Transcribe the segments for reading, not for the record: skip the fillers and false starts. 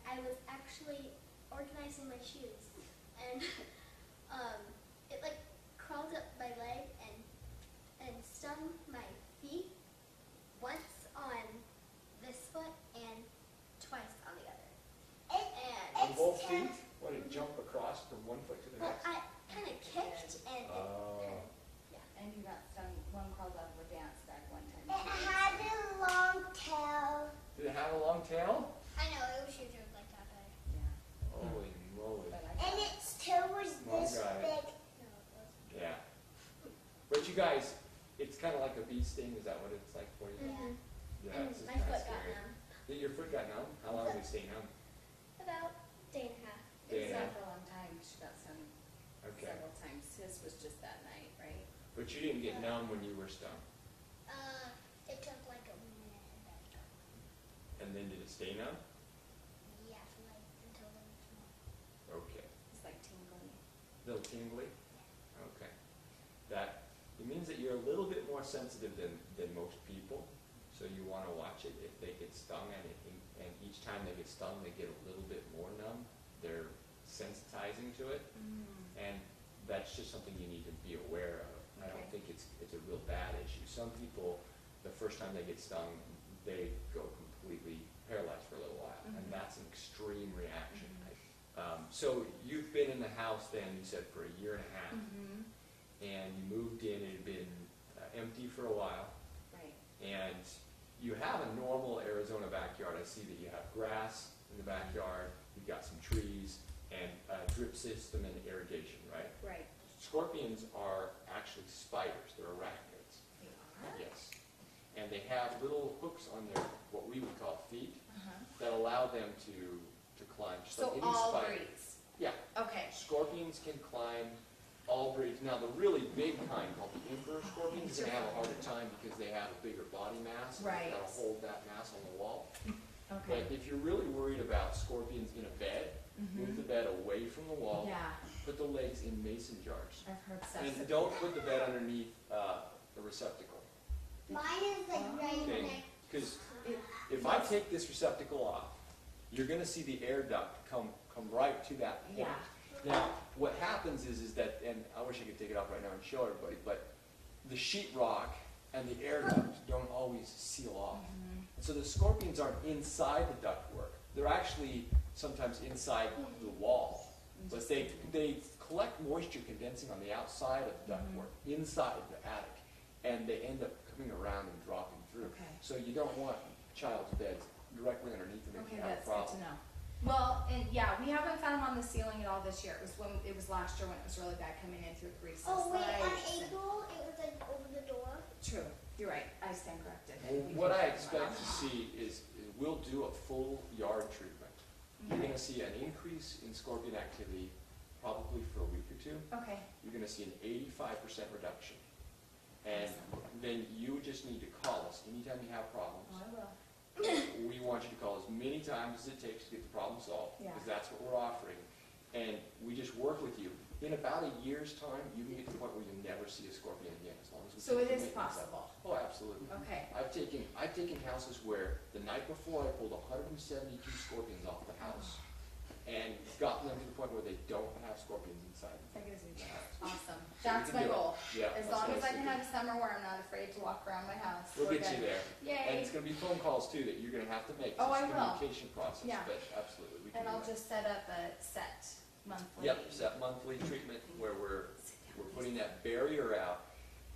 I was actually organizing my shoes, and it like crawled up my leg and stung my feet once on this foot and twice on the other. On both feet? What, did it jump across from one foot to the Well, next? I kind of kicked and And you got stung, one crawled out of a dance bag one time. It had a long tail. Did it have a long tail? I know, it was usually like that big. Yeah. Holy moly. But I And got its tail was Long this guy. big. No, it wasn't. Yeah. But you guys, it's kind of like a bee sting, is that what it's like for you? Mhm. Yeah, And it's just my kinda foot got scary. numb. Your foot got numb? How long did it stay numb? About a day and a half. It Day was and a out half. for a long time. She got stung Okay. several times. His was just that night, right? But you didn't get numb when you were stung. It took like a minute and then, And then did it stay numb? yeah, for like until the next morning. Okay. It's like tingling. Little tingly? Okay. That, it means that you're a little bit more sensitive than most people. So you want to watch it if they get stung, and each time they get stung, they get a little bit more numb. They're sensitizing to it, and that's just something you need to be aware of. I don't Okay. think it's a real bad issue. Some people, the first time they get stung, they go completely paralyzed for a little while, and that's an extreme reaction. So you've been in the house then, you said, for a year and a half, and you moved in, it had been empty for a while, Right. and you have a normal Arizona backyard. I see that you have grass in the backyard, you've got some trees, and a drip system and irrigation, right? Right. Scorpions are actually spiders, they're arachnids. They are? Yes. And they have little hooks on their, what we would call feet, Uh-huh. that allow them to climb, just like So any all spider. breeds? Yeah. Okay. Scorpions can climb all breeds. Now, the really big kind, called the emperor scorpion, is going to have a harder time because they have a bigger body mass. And Right. they've got to hold that mass on the wall. Okay. But if you're really worried about scorpions in a bed, move the bed away from the wall. Yeah, Put the legs in mason jars. I've heard stuff. And don't put the bed underneath the receptacle. Mine is like right Okay? next. Because if I take this receptacle off, you're going to see the air duct come right to that point. Yeah. Now, what happens is that, and I wish I could take it off right now and show everybody, but the sheetrock and the air duct don't always seal off. And so the scorpions aren't inside the ductwork. They're actually sometimes inside the wall. But they collect moisture condensing on the outside of the ductwork, inside the attic, and they end up coming around and dropping through. Okay. So you don't want child's beds directly underneath them if Okay, you have a that's good to problem. know. Well, and yeah, we haven't found them on the ceiling at all this year. It was last year when it was really bad coming in through grease. Oh wait, on Right. April, it was like over the door. True, you're right, I stand corrected. Well, what I expect to see is we'll do a full yard treatment. You're going to see an increase in scorpion activity probably for a week or two. Okay, You're going to see an 85% reduction. And then you just need to call us anytime you have problems. well, I will. We want you to call as many times as it takes to get the problem solved, Yeah. because that's what we're offering. And we just work with you. In about a year's time, you can get to the point where you'll never see a scorpion again, as long as we So keep it the is maintenance up. possible. Oh, absolutely. Okay, I've taken houses where the night before I pulled 172 scorpions off the house and gotten them to the point where they don't have scorpions inside. that gives me the house. awesome. So we That's can my do it. goal. Yeah. As that's long what as I was can have thinking. a summer where I'm not afraid to walk around my house. We'll we're get you good. there. And Yay. it's going to be phone calls too that you're going to have to make. Oh, It's I a will. communication process, Yeah. but absolutely. We can And do I'll that. just set up a set monthly. Yep, set monthly treatment where we're putting that barrier out.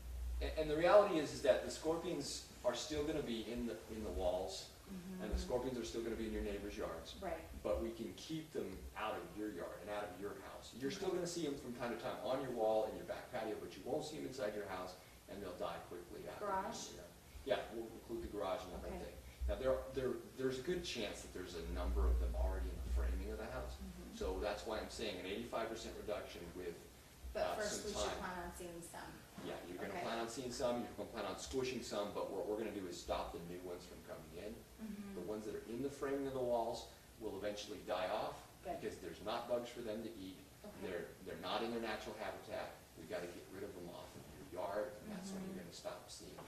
And the reality is that the scorpions are still going to be in the walls, and the scorpions are still going to be in your neighbor's yards. Right, But we can keep them out of your yard and out of your house. You're still going to see them from time to time on your wall in your back patio, but you won't see them inside your house, and they'll die quickly after. Garage? Yeah, we'll include the garage and that whole Okay. thing. Now, there's a good chance that there's a number of them already in the framing of the house. So that's why I'm saying an 85% reduction with but first some we should time. plan on seeing some. Yeah, you're going to Okay. plan on seeing some, you're going to plan on squishing some, but what we're going to do is stop the new ones from coming in. The ones that are in the framing of the walls will eventually die off Good. because there's not bugs for them to eat. Okay. They're not in their natural habitat. We've got to get rid of them off of your yard, and that's when you're going to stop seeing